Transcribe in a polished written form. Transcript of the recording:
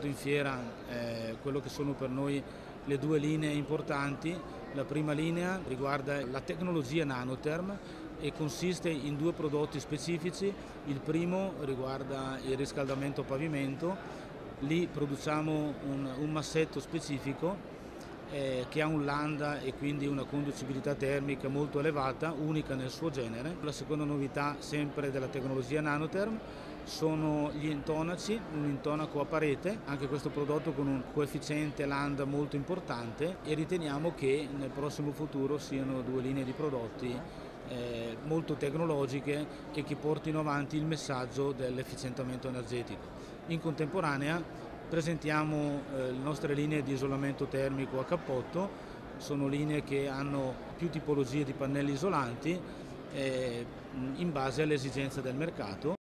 in fiera quello che sono per noi le due linee importanti. La prima linea riguarda la tecnologia Nanotherm e consiste in due prodotti specifici. Il primo riguarda il riscaldamento a pavimento. Lì produciamo un massetto specifico che ha un landa e quindi una conducibilità termica molto elevata, unica nel suo genere. La seconda novità, sempre della tecnologia Nanotherm, sono gli intonaci, un intonaco a parete, anche questo prodotto con un coefficiente landa molto importante, e riteniamo che nel prossimo futuro siano due linee di prodotti molto tecnologiche e che portino avanti il messaggio dell'efficientamento energetico. In contemporanea presentiamo le nostre linee di isolamento termico a cappotto. Sono linee che hanno più tipologie di pannelli isolanti in base alle esigenze del mercato.